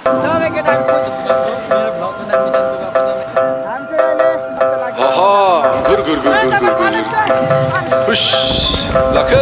सबै केटाहरू मेरो भ्लगको नाम मिसन दुर्गा पूजा। हामी चाहिँ अहिले मजा लाग्यो। गुर गुर गुर गुर गुर हुश लखे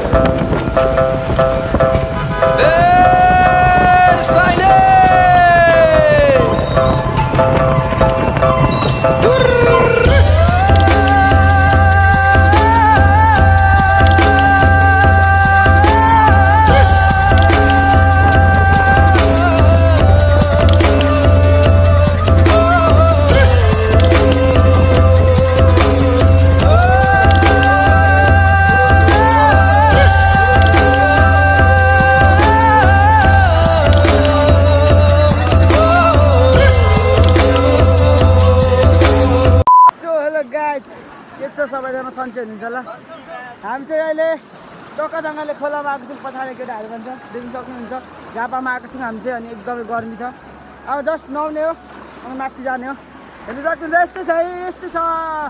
सबैजना सन्चै हुनुहुन्छ ल। हामी चाहिँ अहिले टक्काजङ्गले खोलामा आएको छौँ। पछाडि केटाहरू भन्छ देख्न सक्नुहुन्छ। झापामा आएको छौँ हामी चाहिँ। अनि एकदमै गर्मी छ। अब जस्ट नुहाउने हो अनि माथि जाने हो। हेर्नु सक्नुहुन्छ यस्तै छ है, यस्तै छ,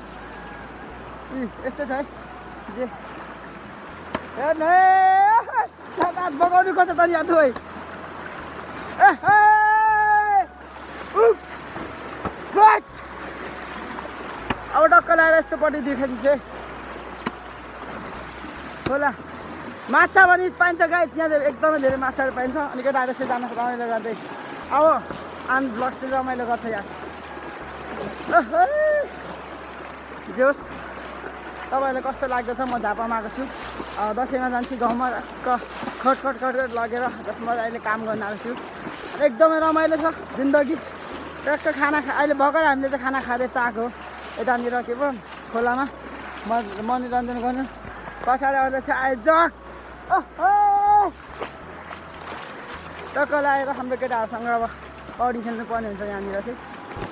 यस्तै छ है। हेर्नु हात बगाउनु खोज्छ त नि यहाँ है। अब टक्क लगाएर यस्तोपट्टि देखाइदिन्छु है खोला। माछा पनि पाइन्छ गाइस यहाँ चाहिँ एकदमै धेरै माछाहरू पाइन्छ। अनि केटाहरू यसो जान रमाइलो गर्दै अब आन ब्लग्स चाहिँ रमाइलो गर्छ यहाँ। जे होस् तपाईँहरूलाई कस्तो लाग्दछ। म झापामा आएको छु। दसैँमा जान्छु गाउँमा खटखट लगेर जसमा अहिले काम गर्न आएको छु। एकदमै रमाइलो छ जिन्दगी। टक्क खाना अहिले भर्खर हामीले चाहिँ खाना खाँदै चाएको हो यतानिर के पो खोलामा मनोरञ्जन गर्नु। पछाडि आउँदैछ आइज टक्क लगाएर हाम्रो केटाहरूसँग अब पौडी खेल्नु पर्ने हुन्छ यहाँनिर चाहिँ।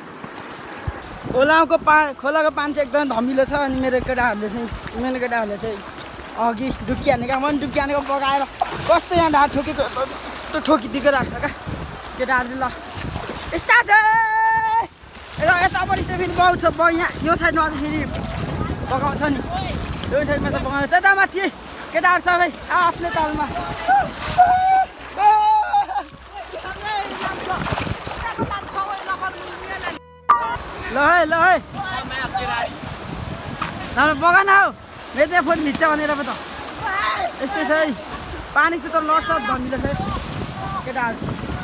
खोलाको पानी चाहिँ एकदमै धमिलो छ। अनि मेरो केटाहरूले चाहिँ अघि डुब्की हानेको मन डुब्की हानेको बगाएर कस्तो यहाँ ढाड ठोकेको यस्तो ठोकिदिएको राख्छ क्या केटाहरूले। ल स्टार्ट र यतापट्टि चाहिँ फेरि बाउ छ। यहाँ यो साइडमा आउँदाखेरि बगाउँछ नि, यो साइडमा त बगाउँछ। त्यता माथि केटाहरू सबै आफ्नै तालमा। ल है बगान हौ मेरो चाहिँ फोन भिज्छ भनेर पो त यस्तै छ है। पानी चाहिँ त लड्छ धमिलो छ केटाहरू।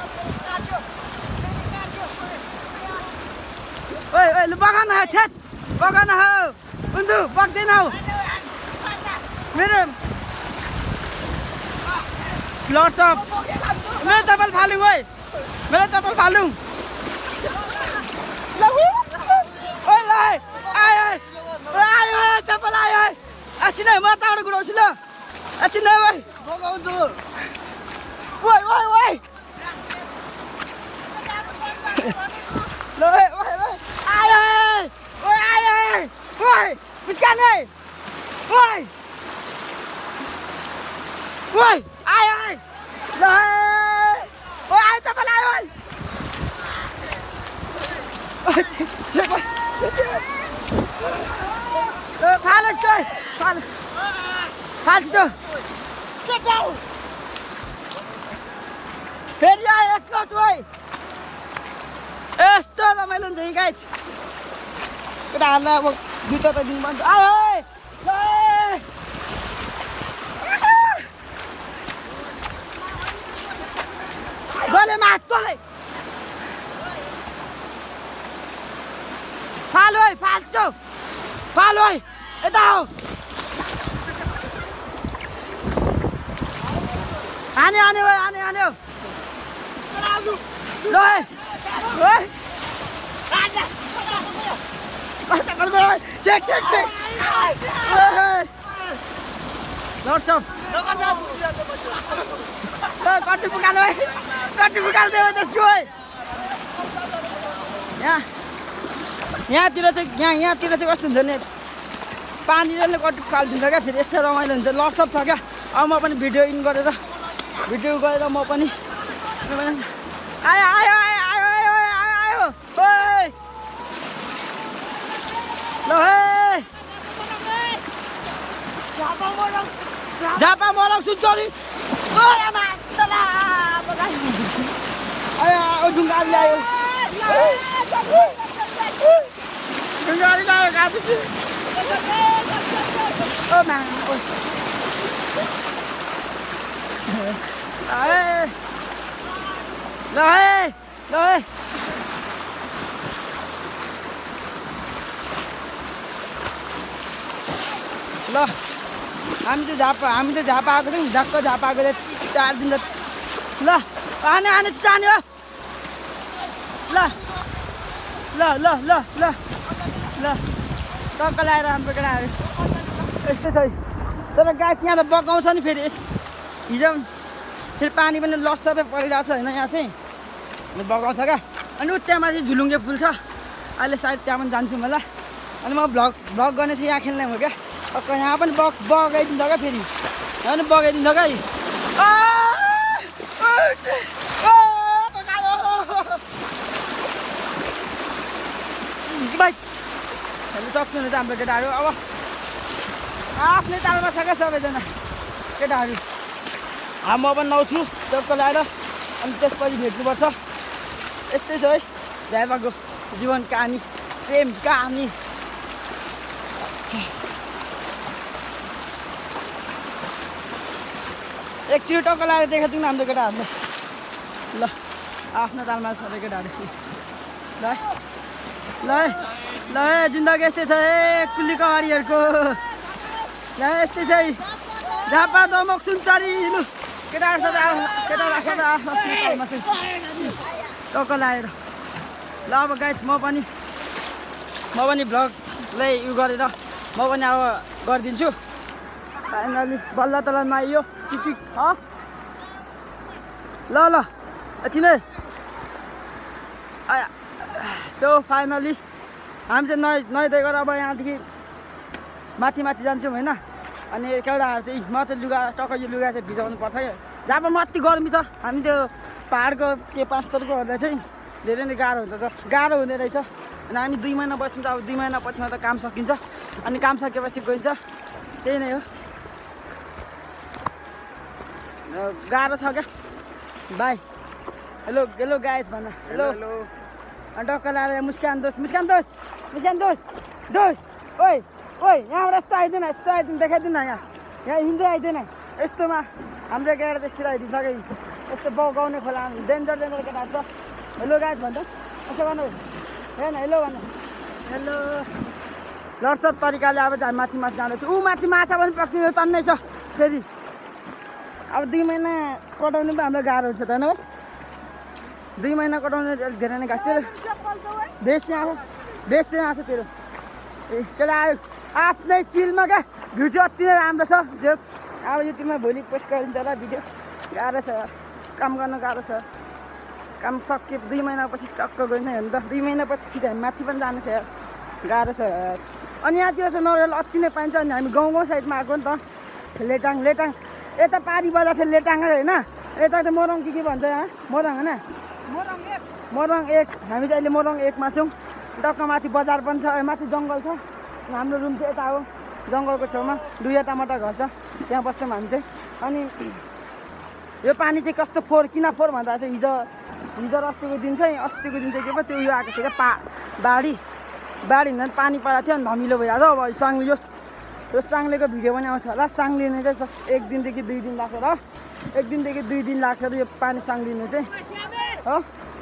ओइ लु बगान हौ थेट बगान हौ उन्जु बग्दैन हौ मेरो लड्छ। मेरो चप्पल फालुङ ओइ मेरो चप्पल फालुङ। ओइ ल आयो आयो चप्पल आयो एकछिन है म ताडो गुडाउँछु ल एकछिन है ओइ बगाउँछु। ओइ ओइ ओइ ल ओइ ओइ आयो ओइ आयो ओइ मुस्कान है ओइ ओइ आयो ल ओइ आयो चप्पल आयो ओइ फाल्छ फेरि आयो एकलट ओइ यस्तो रमाइलो हुन्छ कि गाइस। केटाहरूलाई अब जुत्ता त दिनु पर्छ। आयो गले माथ तले फाल ओइ फाल ओइ यता हो आने ओइ ल ओइ चेक लड्छ कट्टी पुकाल देऊ त्यसको यहाँतिर चाहिँ कस्तो हुन्छ नि पानीले कट्टी पुकालिदिन्छ क्या। फेरि यस्तो रमाइलो हुन्छ लड्सप छ क्या। अब म पनि भिडियो गरेर म पनि आयो आयो आयो आयो आयो ओइ ल हे झापा मरङ सुन्छ नि ओइ आमा सला बगाइ आयो ढुङ्गाहरू ल्यायो ढुङ्गाहरू ल्यायो गापछि ओ मा ओ ल हामी त झापा आएको छौँ झक्क झापा आएको 4 दिन ल आने चाने हो ल ल ल ल ल ल टक्क लगाएर हाम्रो केटाहरू यस्तै छ तर गाई यहाँ त बगाउँछ नि फेरि हिजो फेरि पानी पनि लस सबै परिरहेको छ होइन यहाँ चाहिँ बगाउँछ क्या अनि त्यहाँ माथि झुलुङ्गे पुल छ अहिले सायद त्यहाँ पनि जान्छु म ल अनि म भ्लग गर्ने चाहिँ यहाँ खेल्ने हो क्या यहाँ पनि बगाइदिन्छ क्या फेरि यहाँ पनि बगाइदिन्छ क्या बाइक हेर्नु सक्नुहुन्छ हाम्रो केटाहरू अब आफ्नै तालमा छ क्या सबैजना केटाहरू म पनि नआउँछु टक्क लगाएर अनि त्यसपछि भेट्नुपर्छ यस्तै छ है ड्राइभरको जीवन कहानी प्रेम कहानी एकचोटि टक्क लगाएर देखाइदिउँ न हाम्रो केटाहरूले ल आफ्नो तालमा छ केटाहरू ल ल ल जिन्दगी यस्तै छ कुल्ली कहाडीहरूको ल यस्तै छ झापा दमक सुनचरी लु केटाहरू सबै केटा राखेर आफ्नो तालमा चाहिँ टक्क लगाएर ल अब गाइस म पनि भ्लगलाई उयो गरेर म पनि अब गरिदिन्छु फाइनली बल्ल तल नआइयो टिक ल एकछिन है सो फाइनली हामी चाहिँ नुहाइधुवाइ गरेर अब यहाँदेखि माथि जान्छौँ होइन अनि केटाहरू चाहिँ म चाहिँ लुगा टक्क यो लुगा चाहिँ भिजाउनु पर्छ क्या जहाँ पनि अति गर्मी छ हामी त्यो पाहाडको के 5 स्तरको गर्दा चाहिँ धेरै नै गाह्रो हुन्छ गाह्रो हुने रहेछ अनि हामी 2 महिना बस्छौँ अब 2 महिना पछिमा त काम सकिन्छ अनि काम सकेपछि गइन्छ त्यही नै हो गाह्रो छ क्या बाई हेलो गाइस भन्न हेलो अनि टक्क लगाएर मुस्कान दोष ओइ यहाँबाट यस्तो आइदिएन देखाइदिनु न यहाँ हिँड्दै आइदिएन यस्तोमा हाम्रो केटा चाहिँ सिलाइदिन्छ कि यस्तो बगाउने खोला डेन्जर केटाहरू छ हेलो गाइस भन्छ यसो गर्नु हेर्न हेलो भन्नु हेलो लड्सट तरिकाले अब चाहिँ माथि जाँदैछु माथि माछा पनि पक्रिनु तन्नै छ फेरि अब 2 महिना कटाउनु पनि हाम्रो गाह्रो हुन्छ त होइन 2 महिना कटाउनु धेरै नै गाह्रो बेस चाहिँ आएको तेरो केटाहरू आफ्नै चिलमा क्या भ्यू चाहिँ अति नै राम्रो छ जस अब युट्युबमा भोलि पोस्ट गरिन्छ होला भिडियो गाह्रो छ काम गर्न गाह्रो छ काम सके 2 महिनापछि टक्क गएन हेर्नु त 2 महिनापछि फेरि हामी माथि पनि जानु छ गाह्रो छ अनि यहाँतिर चाहिँ नरिवल अति नै पाइन्छ अनि हामी गाउँ साइडमा आएको नि त लेटाङ यता पारी बजार छ लेटाङ होइन यता त मोरङ के भन्छ यहाँ मोरङ होइन मोरङ 1 हामी चाहिँ अहिले मोरङ 1 मा छौँ टक्क माथि बजार पनि छ माथि जङ्गल छ हाम्रो रुम चाहिँ यता हो जङ्गलको छेउमा 2 टमाटर घर छ त्यहाँ बस्छौँ हामी चाहिँ अनि यो पानी चाहिँ कस्तो किन फोहोर भन्दा चाहिँ हिजो अस्तिको दिन चाहिँ के पो त्यो उयो आएको थियो क्या बाढी हिँड्दा पानी परेको थियो अनि धमिलो भइरहेको छ अब साङ्ली यो साङ्लेको भिडियो पनि आउँछ होला साङ्लिने चाहिँ जस्ट 1 दिनदेखि 2 दिन लाग्छ र 1 दिनदेखि 2 दिन लाग्छ र यो पानी साङ्लिनु चाहिँ हो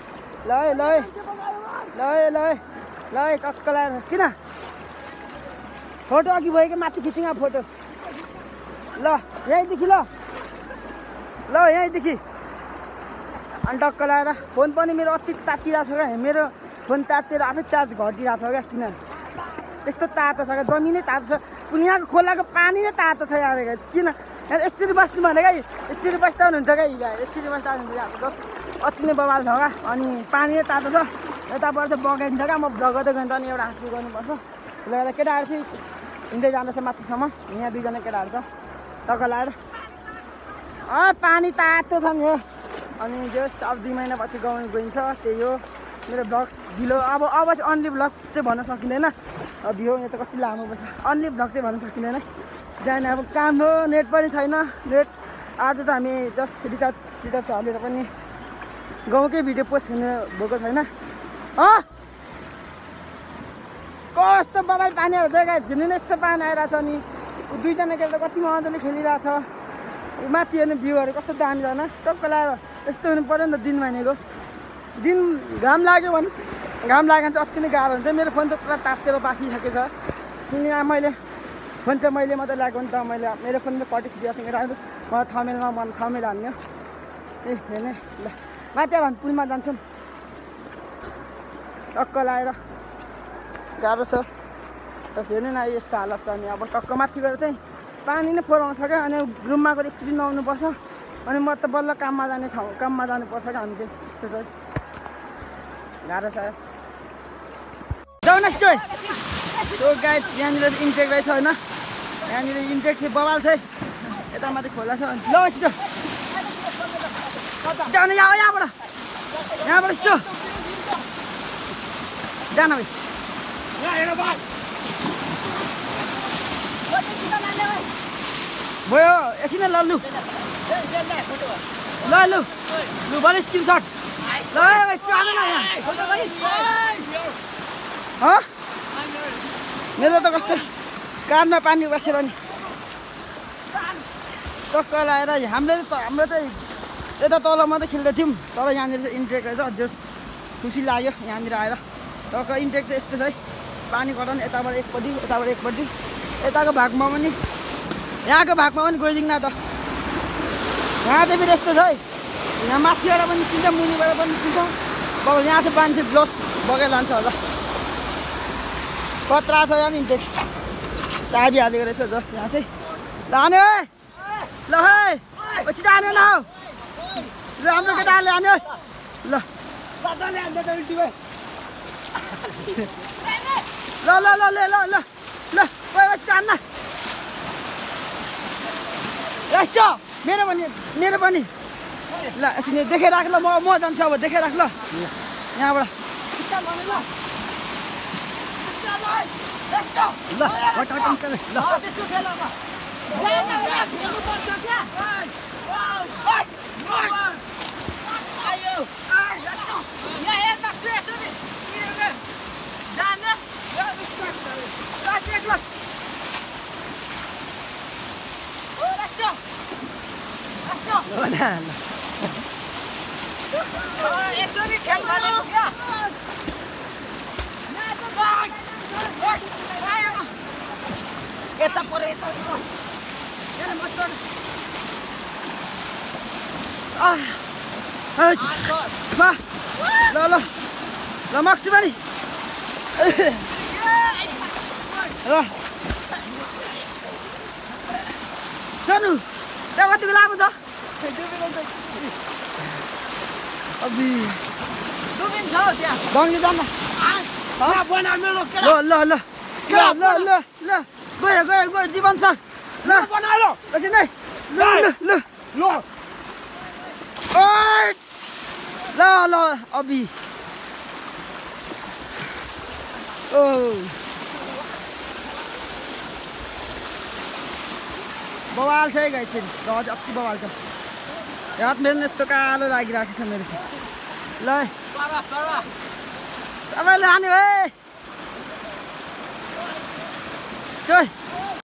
ल टक्क लगाएर किन फोटो अघि भयो कि माथि खिचिङ फोटो ल यहीँदेखि यहीँदेखि अनि टक्क लगाएर फोन पनि मेरो अति तातिरहेको छ क्या मेरो फोन तातेर आफै चार्ज घटिरहेको छ क्या किन यस्तो तातो छ क्या जमिनै तातो छ कुनै यहाँको खोलाको पानी नै तातो छ यहाँ किन यसरी बस्नु भनेको यसरी बस्दा हुनुहुन्छ क्या यसरी बस्दा हुनुहुन्छ यहाँ जस अति नै बवाल छ क्या अनि पानी नै तातो छ यताबाट चाहिँ बगाइदिन्छ क्या म भ्लग गर्दै गएँ त अनि एउटा हातले गर्नुपर्छ लगाएर केटाहरू चाहिँ हिँड्दै जाँदैछ माथिसम्म यहाँ 2 जना केटाहरू छ टक्क लगाएर पानी तातो छ नि अनि जस अब 2 महिनापछि गाउँ गइन्छ त्यही हो मेरो भ्लग्स ढिलो अब चाहिँ अन्ली भ्लग चाहिँ भन्न सकिँदैन अब यो त कति लामो पर्छ अन्ली भ्लग चाहिँ भन्न सकिँदैन जाने अब काम हो नेट पनि छैन नेट आज त हामी जस्ट रिचार्ज हालेर पनि गाउँकै भिडियो पोस्ट हुने भएको छैन कस्तो बबाल पानीहरू जग्गा झिनु यस्तो पानी आइरहेछ नि दुईजना केटा कति मजाले खेलिरहेछ माथि हेर्ने भ्यूहरू कस्तो दामी छ न टक्क लगाएर यस्तो हुनु पऱ्यो नि त दिन भनेको दिन घाम लाग्यो भने घाम लाग्यो भने चाहिँ अति नै गाह्रो हुन्छ मेरो फोन त पुरा तातेर बाँचिसकेको छ किन मैले फोन चाहिँ मैले मात्रै ल्याएको नि त मैले मेरो फोन त कति खिचेको थिएँ राम्रो मलाई थमेलमा थमेल हान्यो ए हेर्ने ल माथि भने पुलमा जान्छौँ टक्क लगाएर गाह्रो छ बस हेर्नु न यस्तो हालत छ अनि अब टक्क माथि गएर चाहिँ पानी नै फोराउँछ क्या अनि रुममा गएर एकचोटि नुहाउनुपर्छ अनि म त बल्ल काममा जाने ठाउँ काममा जानुपर्छ क्या हामी चाहिँ यस्तो छ गाह्रो छ जाउँ न त्यो गाइड यहाँनिर इन्टेक रहेछ होइन यहाँनिर इन्टेक चाहिँ बबाल छ यता माथि खोला छ ल छिटो जाउँ न यहाँबाट छिटो जान भाइ भयो एकछिन ल लु ल लु लु बल स्क्रिनसट ल मेरो त कस्तो कानमा पानी बसेर नि टक्क लगाएर हाम्रो चाहिँ यता तल मात्रै खेल्दै थियौँ तर यहाँनिर चाहिँ इन्टेक रहेछ अझ खुसी लाग्यो यहाँनिर आएर टक्क इन्टेक चाहिँ यस्तो छ है पानी कटाउनु यताबाट एकपट्टि यताबाट एकपट्टि यताको भागमा पनि यहाँको भागमा पनि गइदिउँ न त यहाँ चाहिँ फेरि यस्तो छ है यहाँ माथिबाट पनि निस्किन्छ मुनिबाट पनि निस्किन्छ अब यहाँ चाहिँ मान्छे ग्लोस बगेर लान्छ होला खतरा छ यहाँ इन्टेक चाबी हालेको रहेछ जस यहाँ चाहिँ लाने है ल है छिटो हान्यो न हौ ल हाम्रो केटाहरूले हान्यो ल ल ल ल ल ल ल छिटो हान्न यस्तो मेरो पनि ल एकछिन देखाइराख ल म जान्छु अब देखाइराख ल यहाँबाट यसरी खेल भनेको क्या यता पऱ्यो यता ल ल ल मक्छु पनि ल सोनु त्यहाँ कतिको लामो छ अबि दुबिन छ त्यहाँ बङ्गी जान्न ल ल ल ल ल ल ल गयो गयो गयो जीवन सर ल बनायो एकछिन है ल ल ल ल ओइ ल ल अबि ओ बवाल छ है गाइस फेरि रज अति बवाल छ रात मेरो यस्तो कालो लागिरहेको छ मेरो चाहिँ ल तपाईँले हान्यो है